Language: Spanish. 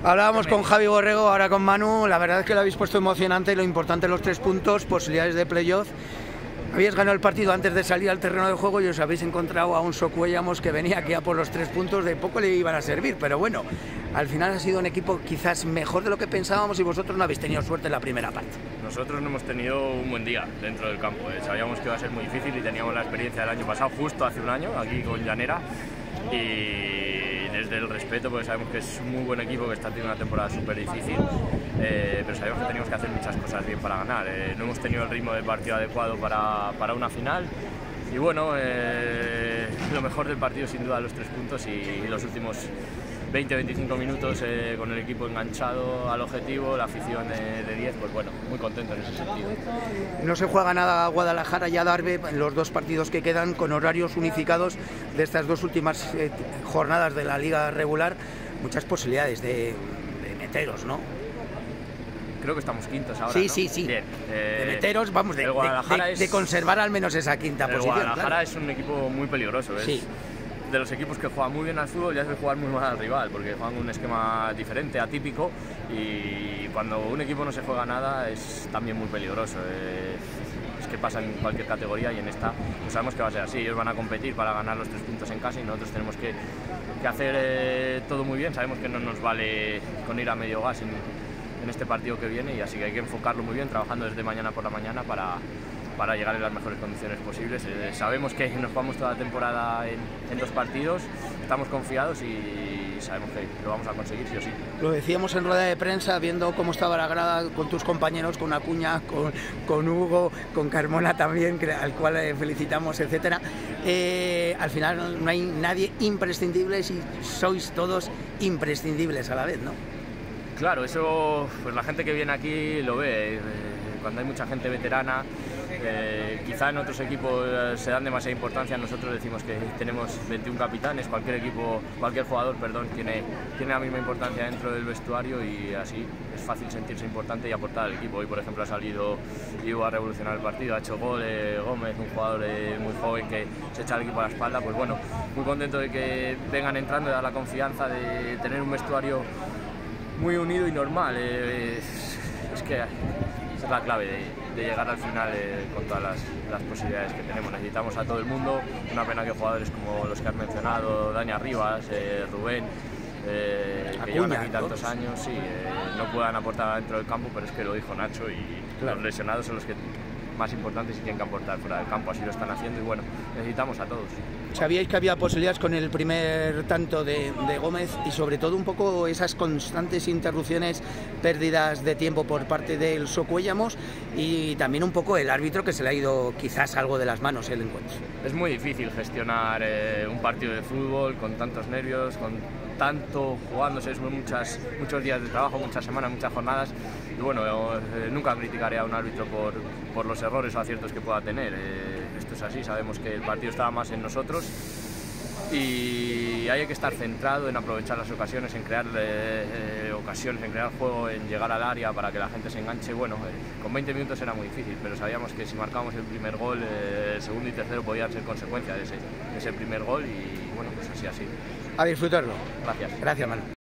Hablábamos con Javi Borrego, ahora con Manu. La verdad es que lo habéis puesto emocionante, lo importante los 3 puntos, posibilidades de playoff. Habéis ganado el partido antes de salir al terreno de juego y os habéis encontrado a un Socuellamos que venía aquí a por los 3 puntos, de poco le iban a servir, pero bueno, al final ha sido un equipo quizás mejor de lo que pensábamos y vosotros no habéis tenido suerte en la primera parte. Nosotros no hemos tenido un buen día dentro del campo, sabíamos que iba a ser muy difícil y teníamos la experiencia del año pasado, justo hace un año, aquí con Llanera, y desde el respeto, porque sabemos que es un muy buen equipo que está teniendo una temporada súper difícil, pero sabemos que teníamos que hacer muchas cosas bien para ganar. No hemos tenido el ritmo de partido adecuado para una final y bueno, lo mejor del partido sin duda los 3 puntos y los últimos 20-25 minutos con el equipo enganchado al objetivo, la afición de 10, pues bueno, muy contento en ese sentido. No se juega nada a Guadalajara y a Darbe en los 2 partidos que quedan, con horarios unificados de estas 2 últimas jornadas de la liga regular. Muchas posibilidades de meteros, ¿no? Creo que estamos quintos ahora, sí, ¿no? Sí. Bien. De meteros, vamos, de conservar al menos esa quinta posición. Guadalajara claro. Es un equipo muy peligroso, sí. De los equipos que juegan muy bien al fútbol ya es de jugar muy mal al rival, porque juegan un esquema diferente, atípico, y cuando un equipo no se juega nada es también muy peligroso. Es que pasa en cualquier categoría y en esta pues sabemos que va a ser así. Ellos van a competir para ganar los 3 puntos en casa y nosotros tenemos que hacer todo muy bien. Sabemos que no nos vale con ir a medio gas en este partido que viene, y así que hay que enfocarlo muy bien, trabajando desde mañana por la mañana para llegar en las mejores condiciones posibles. Sabemos que nos jugamos toda la temporada en 2 partidos, estamos confiados y sabemos que lo vamos a conseguir sí o sí. Lo decíamos en rueda de prensa, viendo cómo estaba la grada con tus compañeros, con Acuña, con Hugo, con Carmona también, al cual felicitamos, etcétera. Al final no hay nadie imprescindible y sois todos imprescindibles a la vez, ¿no? Claro, eso pues la gente que viene aquí lo ve. Cuando hay mucha gente veterana, quizá en otros equipos se dan demasiada importancia. Nosotros decimos que tenemos 21 capitanes, cualquier jugador, tiene la misma importancia dentro del vestuario, y así es fácil sentirse importante y aportar al equipo. Hoy, por ejemplo, ha salido Ivo a revolucionar el partido, ha hecho gol, Gómez, un jugador muy joven que se echa al equipo a la espalda. Pues bueno, muy contento de que vengan entrando y dar la confianza de tener un vestuario muy unido y normal. Es que esa es la clave de llegar al final con todas las posibilidades que tenemos. Necesitamos a todo el mundo. Una pena que jugadores como los que has mencionado, Dani Arribas, Rubén, que llevan aquí tantos años, no puedan aportar dentro del campo, pero es que lo dijo Nacho, y claro, los lesionados son los que más importantes y tienen que aportar fuera del campo. Así lo están haciendo y bueno, necesitamos a todos. ¿Sabíais que había posibilidades con el primer tanto de Gómez, y sobre todo un poco esas constantes interrupciones, pérdidas de tiempo por parte del Socuellamos, y también un poco el árbitro, que se le ha ido quizás algo de las manos el encuentro? Es muy difícil gestionar un partido de fútbol con tantos nervios, con tanto jugándose, muchos días de trabajo, muchas semanas, muchas jornadas, y bueno, nunca criticaré a un árbitro por los errores o aciertos que pueda tener. Esto es así, sabemos que el partido estaba más en nosotros y hay que estar centrado en aprovechar las ocasiones, en crear ocasiones, en crear juego, en llegar al área para que la gente se enganche. Bueno, con 20 minutos era muy difícil, pero sabíamos que si marcábamos el primer gol, el segundo y tercero podían ser consecuencia de ese primer gol, y bueno, pues así. A disfrutarlo. Gracias. Gracias, Manu.